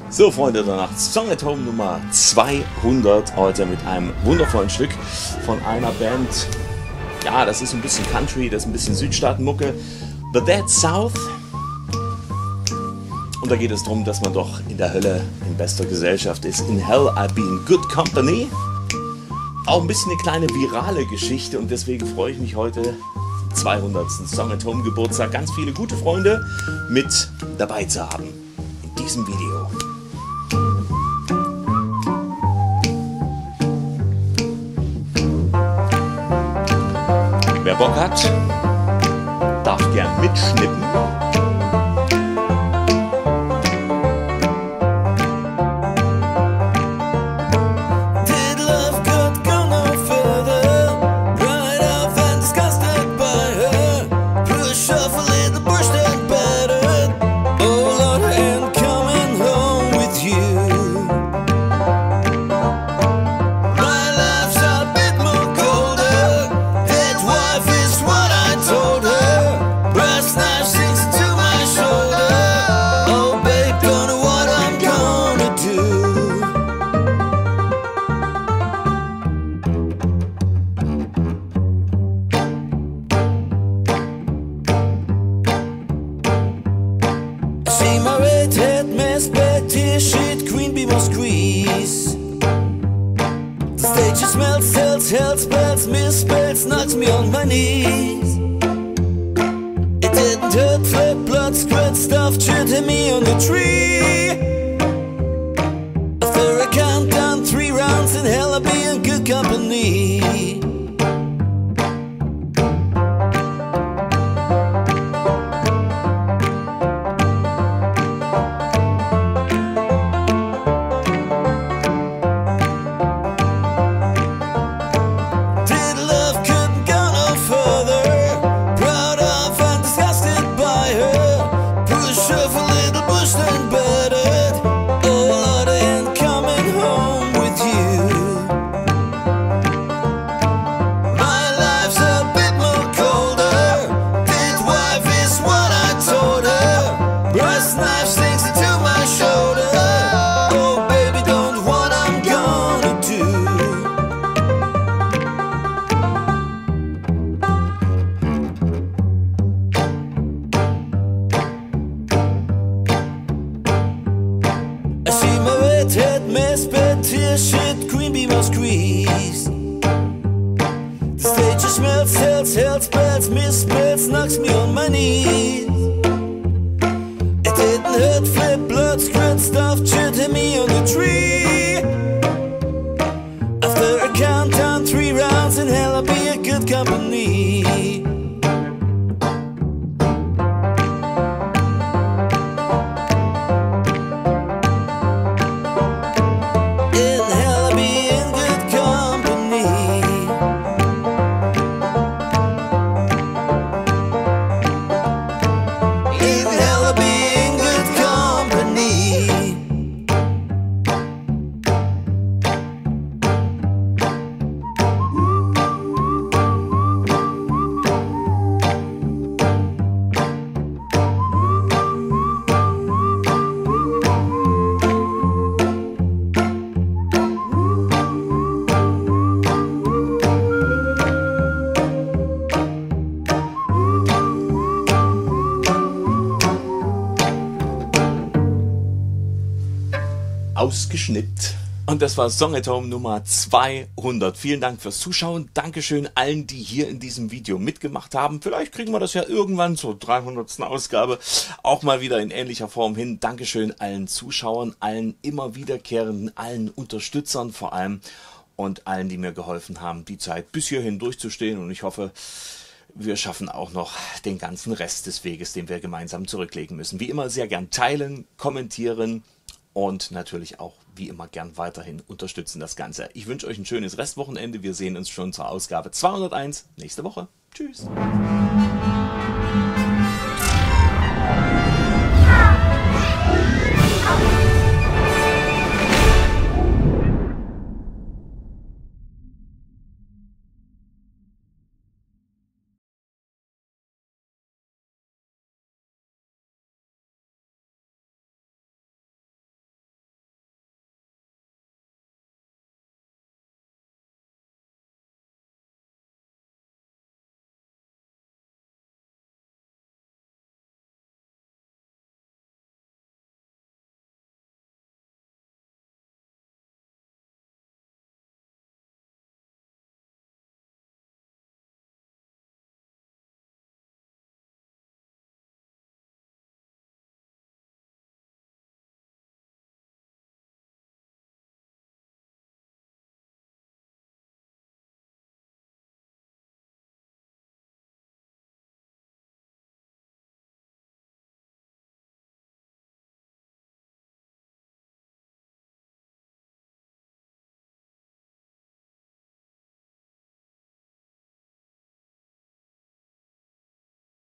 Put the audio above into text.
So, Freunde der Nacht, Song at Home Nummer 200, heute mit einem wundervollen Stück von einer Band. Ja, das ist ein bisschen Country, das ist ein bisschen Südstaatenmucke, The Dead South. Und da geht es darum, dass man doch in der Hölle in bester Gesellschaft ist. In Hell I be in good company. Auch ein bisschen eine kleine virale Geschichte und deswegen freue ich mich heute, 200. Song at Home Geburtstag, ganz viele gute Freunde mit dabei zu haben in diesem Video. Wer Bock hat, darf gern mitschnippen. Hell spells, misspells, knocks me on my knees. It didn't hurt, flip, blood, squirt, stuff, shit hit me on the tree. After a countdown, 3 rounds in hell, I'll be in good company. Head mess, bed, tear, shit, green beam or squeeze. The stage just smells, cells, hell spells, misspells, knocks me on my knees. It didn't hurt, flip, blood, squirt, stuff, shit hit me on the tree. After a countdown, 3 rounds in hell, I'll be a good company. Ausgeschnippt. Und das war Song at Home Nummer 200. Vielen Dank fürs Zuschauen. Dankeschön allen, die hier in diesem Video mitgemacht haben. Vielleicht kriegen wir das ja irgendwann zur 300. Ausgabe auch mal wieder in ähnlicher Form hin. Dankeschön allen Zuschauern, allen immer wiederkehrenden, allen Unterstützern vor allem und allen, die mir geholfen haben, die Zeit bis hierhin durchzustehen. Und ich hoffe, wir schaffen auch noch den ganzen Rest des Weges, den wir gemeinsam zurücklegen müssen. Wie immer sehr gern teilen, kommentieren und natürlich auch wie immer gern weiterhin unterstützen das Ganze. Ich wünsche euch ein schönes Restwochenende. Wir sehen uns schon zur Ausgabe 201 nächste Woche. Tschüss.